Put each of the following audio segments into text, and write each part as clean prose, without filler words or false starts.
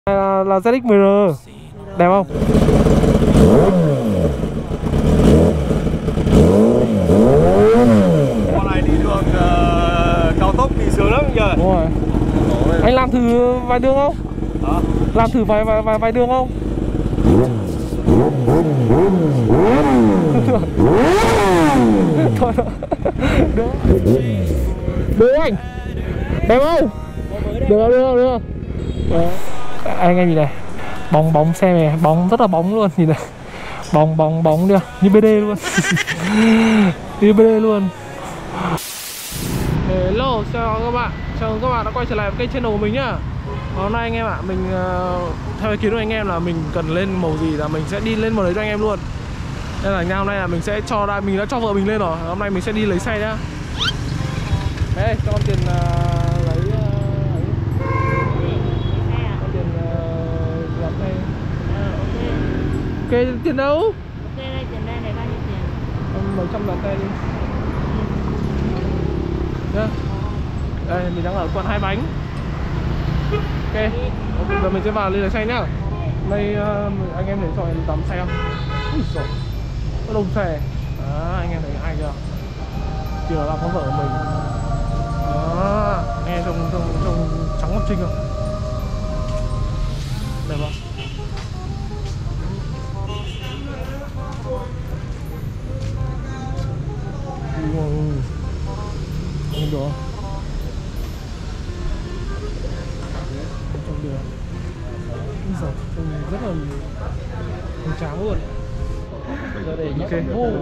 Là ZX-10R. Đẹp không? Con này đi đường cao tốc thì sướng lắm nhờ. Đúng rồi. Anh làm thử vài đường không? Hả? Làm thử vài đường không? Được anh. Đẹp không? Được. Anh em nhìn này. Bóng xe này, bóng rất là bóng luôn, nhìn này. Bóng được, như BD luôn. Như BD luôn. Hello, chào các bạn. Chào mừng các bạn đã quay trở lại với kênh channel của mình nhá. Hôm nay anh em ạ, mình theo ý kiến của anh em là mình cần lên màu gì là mình sẽ đi lên màu đấy cho anh em luôn. Nên là hôm nay là mình sẽ cho mình đã cho vợ mình lên rồi. Hôm nay mình sẽ đi lấy xe nhá. Đây, cho con tiền lấy con tiền làm xe. Ok, tiền đâu? Ok, đây tiền đây này, bao nhiêu tiền? Mấy trăm làm xe đi. Nhá. Đây, mình đang ở quận Hai Bánh. Ok, giờ mình sẽ vào lên lấy xe nhá. Đây anh em để cho em tắm xe không? Úi giời, có đông xe. Đó, anh em thấy ai chưa? Chỉ là con vợ của mình. Đó, nghe trông trắng ngọc trinh không? Đẹp không? Không được không? Không được. Trông rất là hoành tráng luôn. Giờ để ok.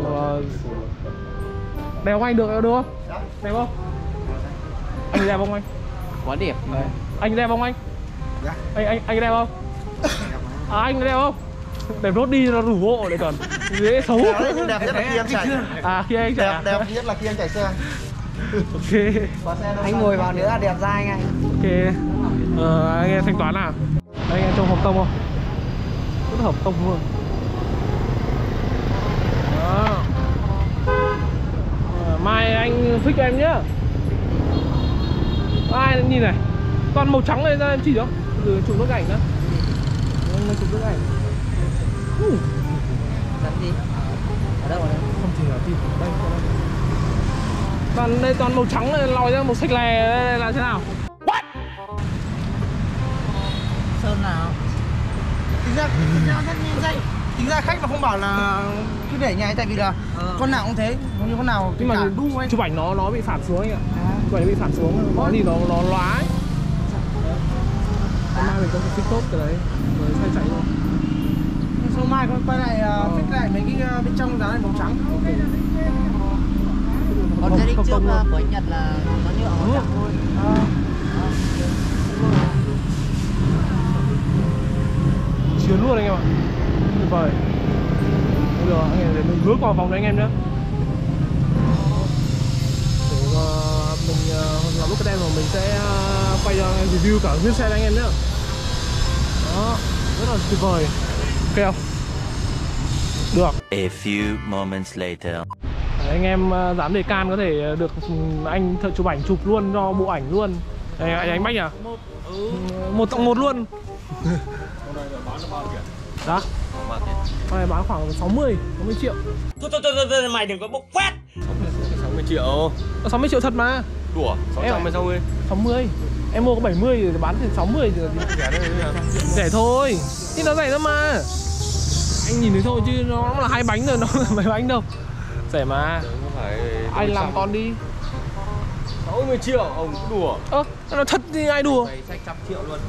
Đẹp không anh? Được không? Đẹp không? Anh đẹp không anh? Quá đẹp. Đấy. Anh đẹp không anh? Dạ. Anh đẹp không? À, anh đẹp không? Đẹp nốt đi nó rủ hộ để còn dễ xấu. Đẹp nhất là khi em chạy. À, khi anh chạy. Đẹp nhất là khi em chạy xe. Ok. Anh ngồi vào nữa là đẹp dai anh. Ok. Anh em thanh toán nào? Anh em trông hợp tông không? Rất là hợp tông luôn. Đó. Mai anh fix cho em nhá. Ai nhìn này, toàn màu trắng này ra em chỉ cho. Rồi chụp bức ảnh nữa. Anh chụp bức ảnh. Làm gì? Ở đâu rồi? Không chỉ ở tìm đây. Toàn đây toàn màu trắng này lòi ra màu xanh lè, đây là thế nào? What? Sơn nào? Tính ra khách mà không bảo là cứ để nhà ấy, tại vì là con nào cũng thế, như con nào Nhưng mà đu anh. chụp ảnh nó bị phản xuống anh ạ. Chụp ảnh bị phản xuống, nó thì nó lóa ấy. Hôm mai mình có fix tốt cái đấy, rồi xoay chạy thôi. Sau mai con quay lại fix lại mấy cái bên trong dáng này màu trắng. Còn gia đình trước của anh Nhật là nó nhựa màu trắng thôi. Chiến luôn anh em ạ. Tuyệt vời. Bây giờ anh em để mình bước vào vòng đấy anh em nhé. Để mình làm lúc cái đen rồi mình sẽ quay cho anh em review cả nguyên xe anh em nhé. Đó, rất là tuyệt vời. Ok không? Được. A few moments later. Đấy, anh em dám để can có thể được anh thợ chụp ảnh chụp luôn cho bộ ảnh luôn. Đây, anh Bách à? Một cộng một luôn. Đó. Con này bán khoảng 60 triệu. Thôi, mày đừng có bốc phét. 60 triệu. 60 triệu thật mà. Đùa, 600 hay 60? 60. Em mua có 70 thì bán thì 60 thì Rẻ đấy. rẻ thôi. Nhưng nó rẻ lắm mà. Anh nhìn thấy thôi chứ nó là 2 bánh rồi, nó là mấy bánh đâu. Rẻ mà. Anh làm con đi. 60 triệu, ông cứ đùa. Nó thật thì ai đùa. Mày sách 100 triệu luôn.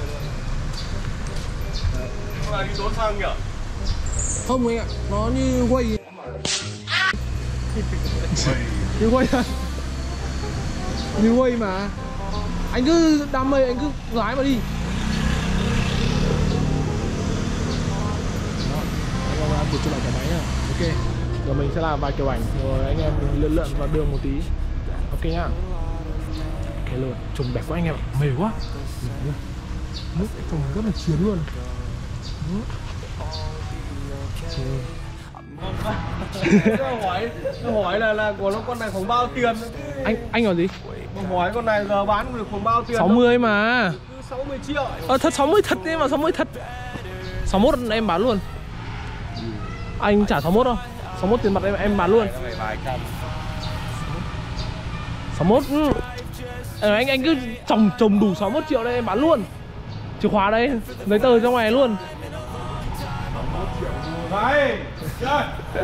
Là đi tốn xăng nhỉ? Không anh ạ, nó như quay. Như quay à? Như quay mà. Anh cứ đam mê, anh cứ lái mà đi. Đó, anh em làm việc cho lại cả máy nhá. Ok, giờ mình sẽ làm vài kiểu ảnh rồi anh em mình lượn vào đường một tí. Ok nhá. Ok luôn, trông đẹp quá anh em ạ, mềm quá. Nước trông rất là chiến luôn. Nó hỏi là của nó con này khoảng bao tiền? Anh hỏi gì? Nó hỏi con này giờ bán được khoảng bao tiền? 60 mà. 60 triệu. Thật 60 thật đấy mà, 60 thật. 61 em bán luôn. Anh trả 61 không? 61 tiền mặt em bán luôn. 61. Anh cứ trồng đủ 61 triệu đây em bán luôn. Chìa khóa đây, giấy tờ trong này luôn. 61 triệu mua ngay. Chơi.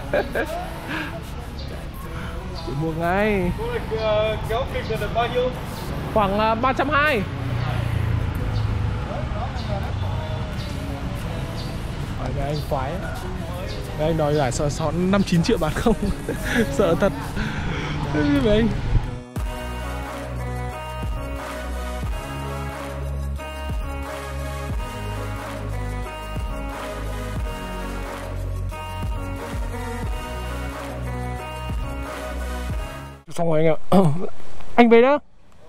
Mua ngay. Cô này kéo kịch được bao nhiêu? Khoảng 320. Cái anh khoái. Cái anh đòi giải sợ 5-9 triệu bán không. Sợ thật. Mấy anh. Xong rồi anh ạ. Anh về đó.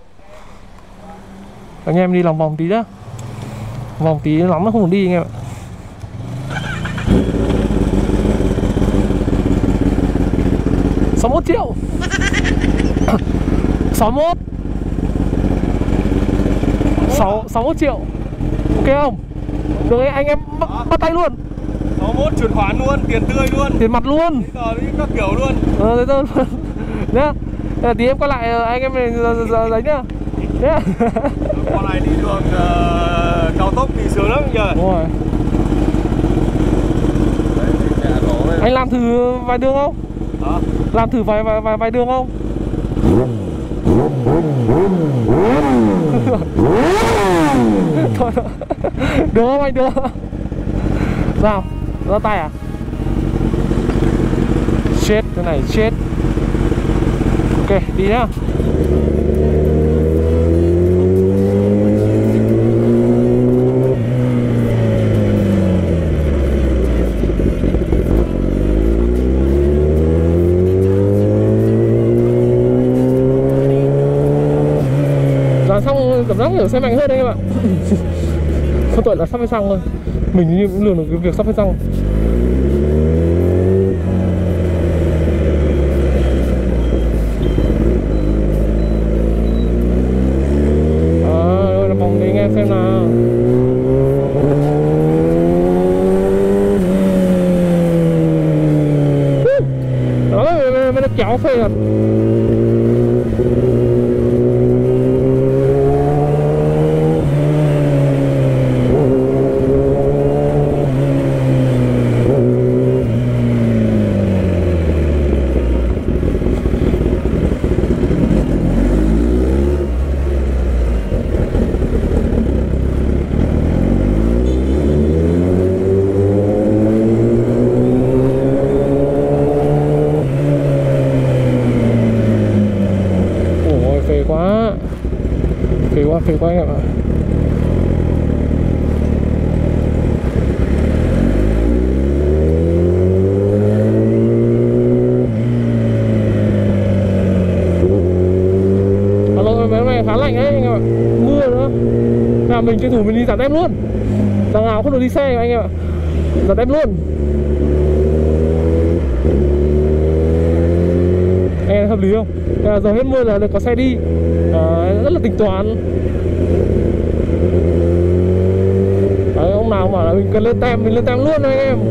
Anh em đi lòng vòng tí đó. Vòng tí lắm nó không muốn đi anh em ạ. $61 triệu. 61 triệu. Ok không? Được anh em bắt tay luôn. 61 chuyển khoản luôn, tiền tươi luôn. Tiền mặt luôn. Các kiểu luôn. Giấy tờ luôn. Nhá. Tí em qua lại anh em này giấy nhá. Nhá. Con này đi đường cao tốc thì sướng lắm giờ. Đúng rồi. Anh làm thử vài đường không? Hả? Làm thử vài đường không? Thôi, được không anh, được? Sao? Ra tay à? Chết, cái này chết. Ok, đi nhá. Xong cảm giác kiểu xe mạnh hơn đấy em ạ. Không tội là sắp hết xăng thôi. Mình như cũng lường được cái việc sắp hết xăng. Rồi là vòng đi anh em xem nào. Đó, mới nó kéo phê rồi. Phê quá anh em ạ. Hôm nay khá lạnh đấy anh em ạ. Mưa nữa. Là mình tranh thủ mình đi giặt em luôn. Đằng nào không được đi xe anh em ạ. Giặt em luôn. Nghe hợp lý không? Giờ hết mưa là được có xe đi. Rất là tính toán. Đấy, ông nào mà mình cần lên tem, mình lên tem luôn anh em.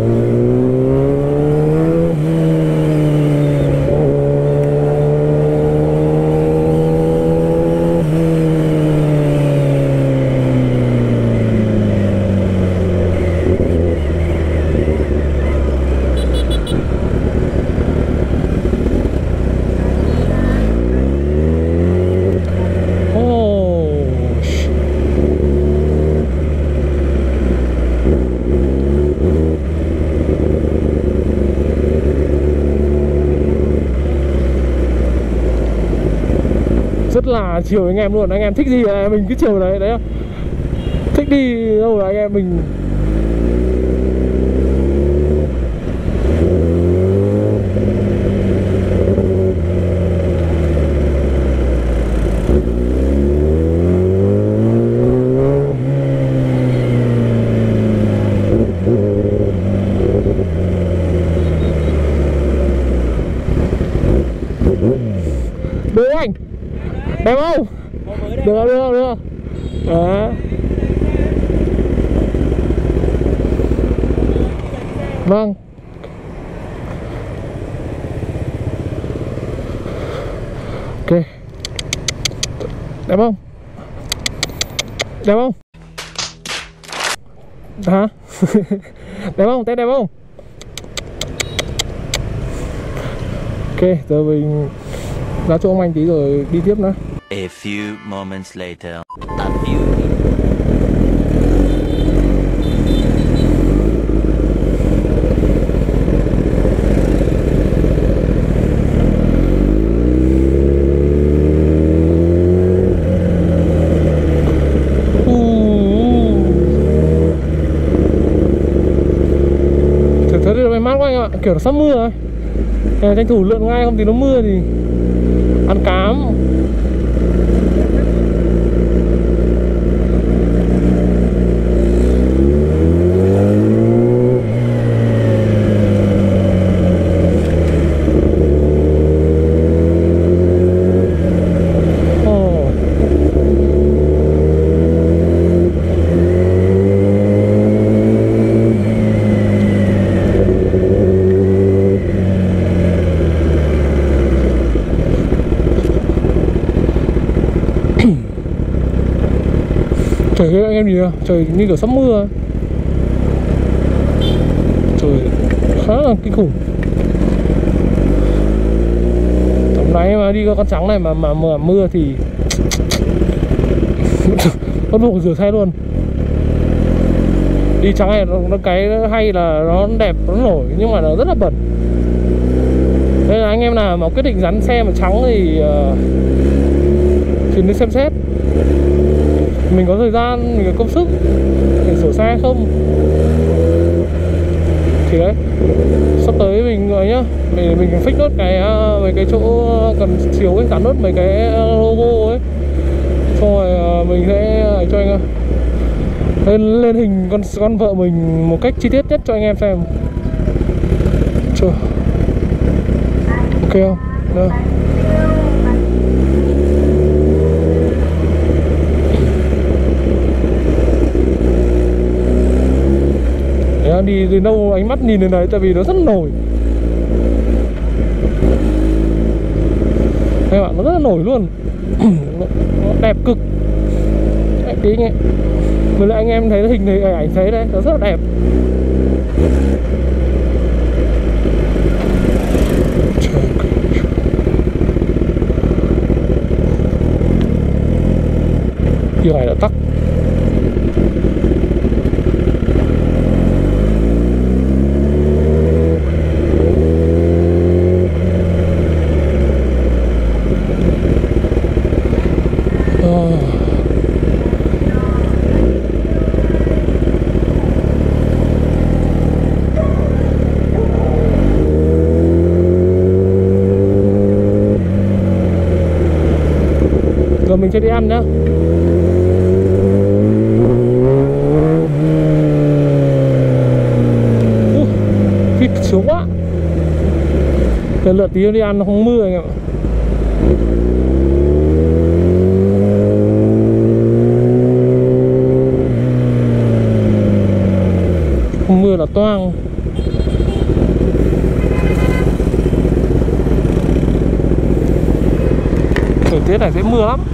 Rất là chiều anh em luôn, anh em thích gì mình cứ chiều đấy, đấy thích đi đâu là anh em mình. Được anh. Đẹp không? Được. Đó. Vâng. Ok. Đẹp không? Đẹp không? Hả? Đẹp không? Test đẹp không? Ok, giờ mình ra chỗ ông anh tí rồi đi tiếp nữa. A few moments later. Thời tiết mát quá anh ạ, kiểu nó sắp mưa rồi. Tranh thủ lượn ngay, không thì nó mưa thì ăn cám. Trời ơi anh em nhìn nào, trời như kiểu sắp mưa. Trời khá là kinh khủng. Tầm này mà đi con trắng này mà mưa thì bắt buộc rửa xe luôn. Đi trắng này nó cái hay là nó đẹp, nó nổi nhưng mà nó rất là bẩn. Nên là anh em nào mà quyết định dán xe mà trắng thì nên xem xét mình có thời gian, mình có công sức để sửa xe không. Thì đấy, sắp tới mình rồi nhá, mình fix nốt cái mấy cái chỗ cần chiếu ấy, dán nốt mấy cái logo ấy, xong rồi mình sẽ cho anh lên hình con vợ mình một cách chi tiết nhất cho anh em xem. Chưa ok không? Được. Đi đến đâu ánh mắt nhìn đến đấy, tại vì nó rất nổi. Các bạn, nó rất là nổi luôn. Nó đẹp cực. Đẹp tí nghe. Với lại anh em thấy hình này, ảnh thấy đấy, nó rất là đẹp. Điều này đã tắc. Rồi mình sẽ đi ăn nhá. Vịt sướng quá. Lần lượt tí đi ăn nó không mưa anh em ạ. Không mưa là toang. Thời tiết này sẽ mưa lắm.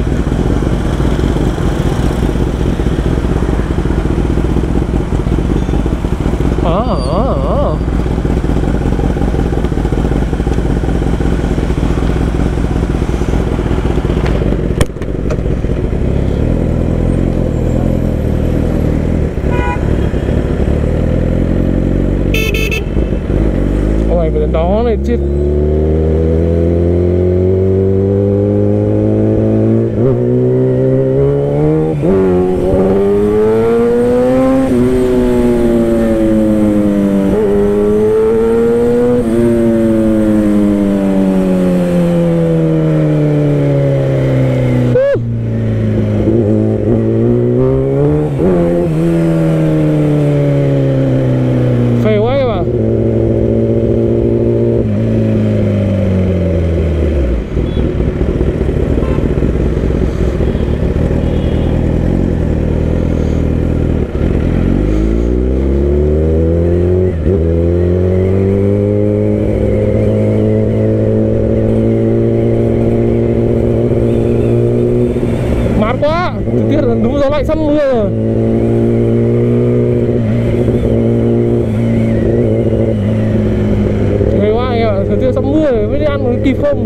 Ôi cái đó này chết. sắp mưa rồi. Ngày qua anh ạ, thời tiết sắp mưa rồi, mới đi ăn kịp không?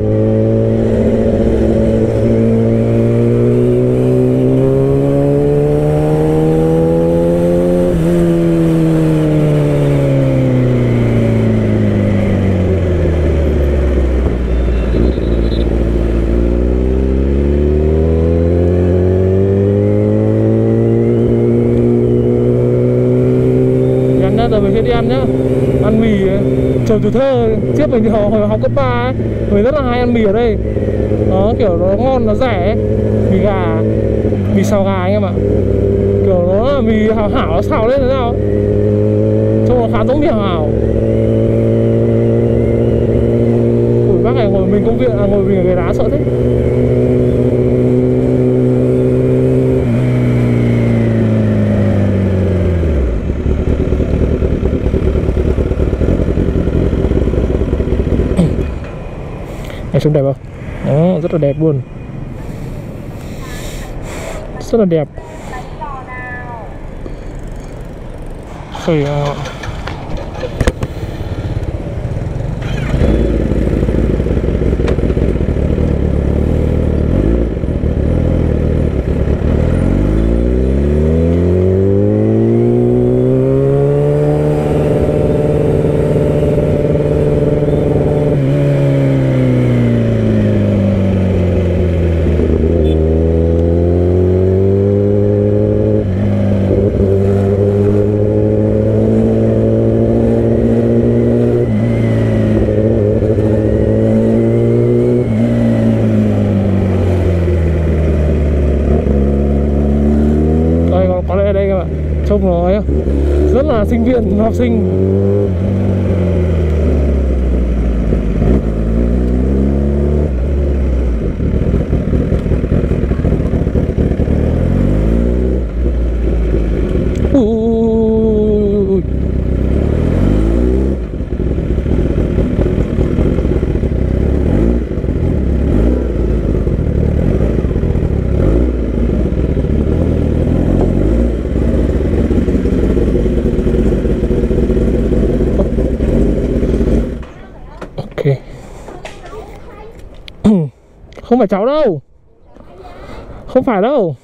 Mình sẽ đi ăn nhá, ăn mì trời tuổi thơ. Trước mình thì hồi học cấp 3 ấy, mình rất là hay ăn mì ở đây. Nó kiểu nó ngon, nó rẻ ấy. Mì gà, mì xào gà anh em ạ. Kiểu nó là mì hảo hảo, nó xào lên thế nào ấy. Trông nó khá giống mì hảo hảo. Ủa bác này ngồi mình công viên, ngồi mình ở ghế đá sợ thế. Này trông đẹp không? Đó, rất là đẹp luôn. Rất là đẹp. Phải trông nó rất là sinh viên, học sinh. Không phải cháu đâu. Không phải đâu.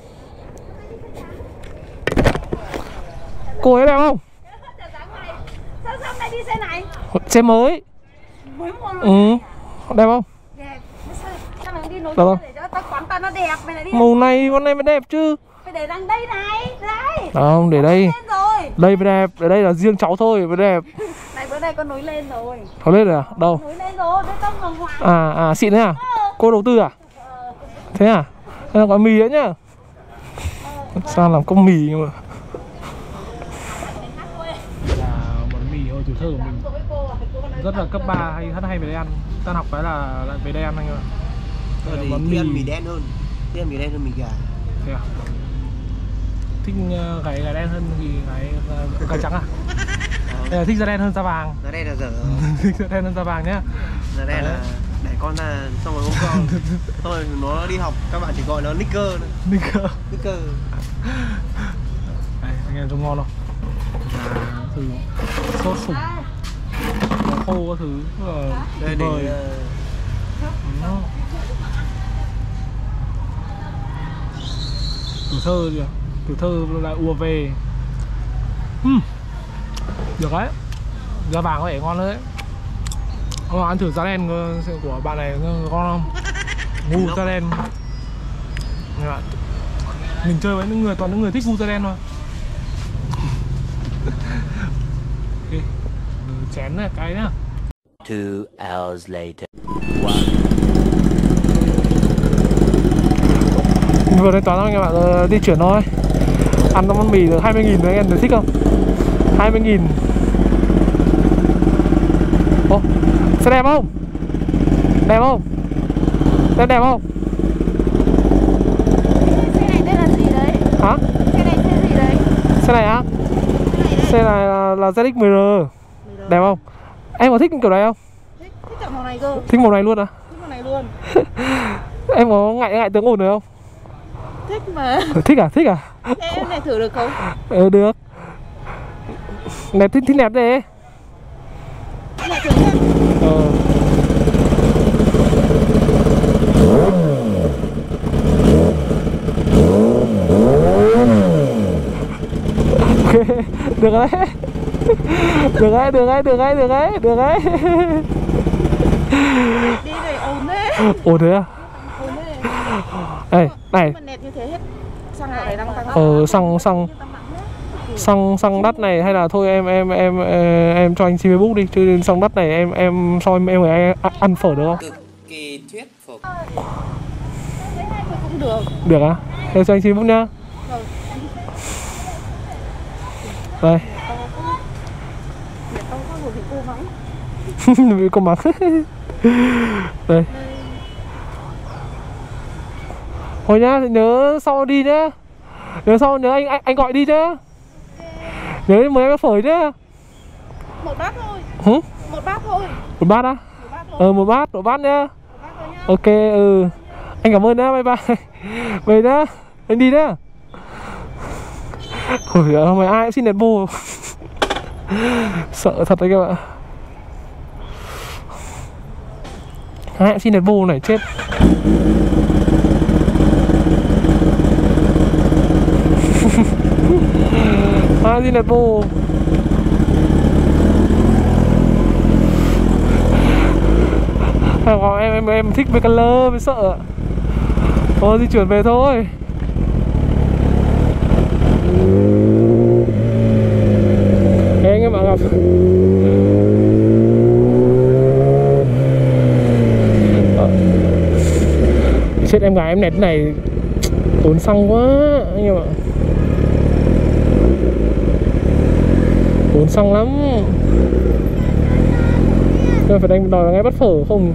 Cô ấy đẹp không? Sao hôm nay đi xe này? Xe mới. Mới mua luôn. Ừ. Đẹp không? Đẹp. Sao mày đi nối Được không? để cho tao quán tao nó đẹp. Mày lại đi. Màu này, con này mới đẹp chứ. Mày để đằng đây này. Đây. Không, để đây. Lên rồi. Đây mới đẹp, ở đây là riêng cháu thôi mới đẹp. Này bữa nay con nối lên rồi. Có lên rồi à? Đâu? Nối lên rồi, bê tông bằng hoàng. Xịn thế à? Cô đầu tư à? Thế à? Thế là có mì đấy nhá. Sao làm cốc mì nhưng mà là món mì hồi tuổi thơ của mình. Rất là cấp 3 hay về đây ăn. Tan học cái là lại về đây ăn anh ạ. Thì thích ăn mì đen hơn. Thích ăn mì đen hơn mì gà. Thế à? Thích gái đen hơn thì gái trắng à? Thích da đen hơn da vàng. Da đen là dở. Thích da đen hơn da vàng nhá. Da đen là để con ra xong rồi ôm con. Xong rồi nó đi học các bạn chỉ gọi nó nicker thôi. Nicker. Nicker. Đây, anh em trông ngon không? Thứ sốt sủng, nó khô các thứ Đây vời. Tuổi thơ kìa, tuổi thơ lại ùa về. Được đấy, da vàng có vẻ ngon đấy. Ông ăn thử da đen của bạn này ngon không? Gu da đen. Mình chơi với toàn những người thích gu da đen thôi. Ok, chén này cái nhá. 2 hours later. Vừa thanh toán thôi anh bạn, di chuyển thôi. Ăn món mì được 20.000 rồi, anh em thích không? 20.000. Ô, xe đẹp không? Đẹp không? Đẹp không? Xe này tên là gì đấy? Hả? Xe này tên gì đấy? Xe này á? Xe này là ZX-10R. Đẹp không? Em có thích kiểu này không? Thích chọn màu này cơ. Thích màu này luôn à? Thích màu này luôn. Em có ngại tiếng ồn này không? thích mà. Thích à? Thích à? Thế em này thử được không? Được. Nẹp thích nẹp đây. Này thử nhá. Ok, được đấy. Được đấy, được đấy, được đấy, được đấy, được đấy. Đi này ồn thế. Ồ thế à? Ồn thế. Đây, này. Mà nẹt như thế hết. Xăng ở đây đang tăng. Xăng đắt này hay là thôi em cho anh xin Facebook đi, chứ xăng đắt này em cho em ăn phở được không? Cực kỳ thuyết phục. Thấy 20 cũng được. Được á? Thế cho anh xin Facebook nhá. Đây. Nẹt to quá rồi thì cô mắng. Bị cô mắng. Đây. Thôi nhá, nhớ sau đi nhá. Nhớ anh gọi đi nhá. Nhớ mời em phở nhá. Một bát thôi. Hử? Một bát thôi. Một bát á? Một bát thôi. Một bát nhá. Một bát thôi nhá. Ok, anh cảm ơn nhá, bye bye. Về nhá, anh đi nhá. Ôi mày ai cũng xin nẹt bô. Sợ thật đấy các bạn. Ai cũng xin nẹt bô này chết. Ai xin nẹt bô. Em thích với color mới sợ. Thôi di chuyển về thôi. Thế anh em bạn gặp. Chết em gái em nét này tốn xăng quá anh em ạ. Tốn xăng lắm. Nên phải đánh đòi ngay bắt phở không.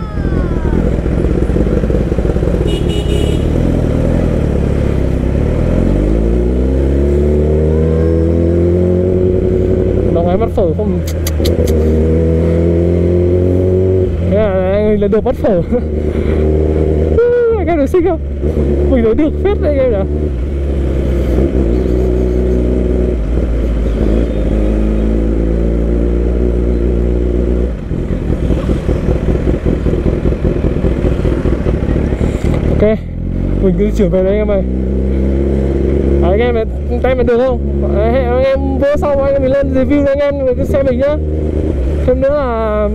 Đòi ngay bắt phở không. Thế là anh là được bắt phở. Anh em được xinh không? Mình nói được phết đấy anh em nhỉ. Ok, mình cứ chuyển về đây em ơi. Anh em được không? Anh em vô sau anh em mình lên review cho anh em cái xe mình nhá. Thêm nữa là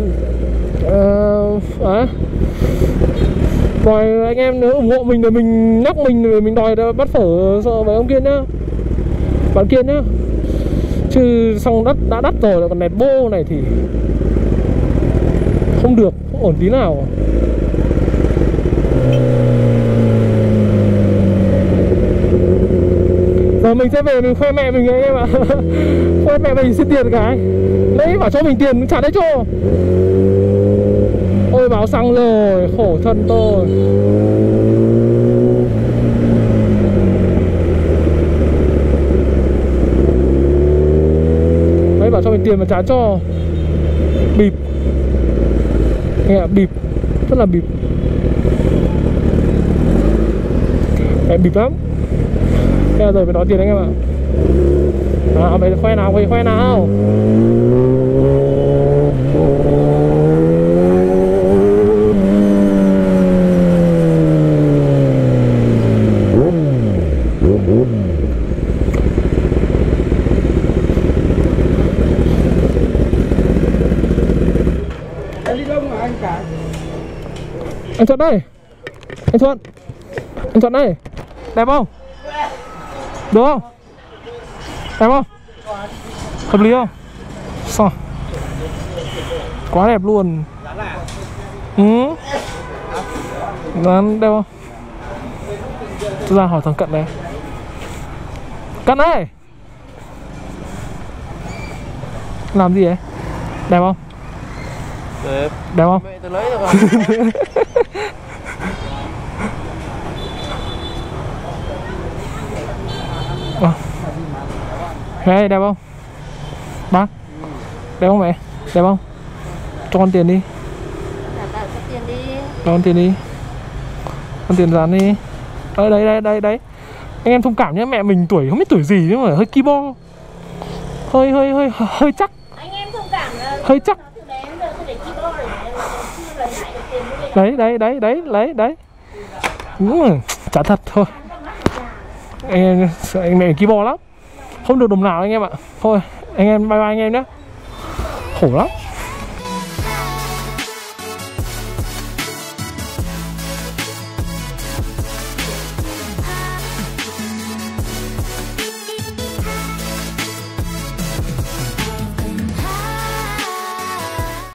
rồi anh em nếu ủng hộ mình thì mình nhắc mình để mình đòi bắt phở sợ với ông kia nhá. Bạn kia nhá. Chứ xăng đã đắt rồi, còn nẹt bô này thì không được, không ổn tí nào. Giờ mình sẽ về mình khoe mẹ mình anh em ạ. Khoe mẹ mình xin tiền cái. Đấy bảo cho mình tiền trả đấy cho. Ôi báo xăng rồi, khổ thân tôi. Đấy bảo cho mình tiền mà trả cho. Bịp. Nghe bịp. Rất là bịp. Mẹ bịp lắm. Thế là rồi phải đòi tiền anh em ạ. Vậy khoe nào, khoe nào. Anh Thuận đây. Anh Thuận đây. Đẹp không? Được không? Đẹp không? Hợp lý không? Sao? Quá đẹp luôn. Dán đẹp không? Tôi ra hỏi thằng Cận này. Cận ơi! Làm gì ấy? Đẹp không? Đẹp. Đẹp không? Mẹ tôi lấy được rồi. Hey, đẹp không? Bác? Đẹp không mẹ? Đẹp không? Cho con tiền đi. Tiền đi. Cho con tiền đi. Con tiền dán đi. Đấy. Anh em thông cảm nhé, mẹ mình tuổi không biết tuổi gì nhưng mà hơi ki bo. Hơi chắc. Anh em thông cảm là Hơi chắc. từ bé đến giờ tôi để ki bo để chưa lấy lại được tiền của mình. Đấy. Đúng rồi, chả thật thôi. Anh mẹ ki bo lắm. Không được đồng nào anh em ạ. Thôi, anh em bye bye anh em nhé. Khổ lắm.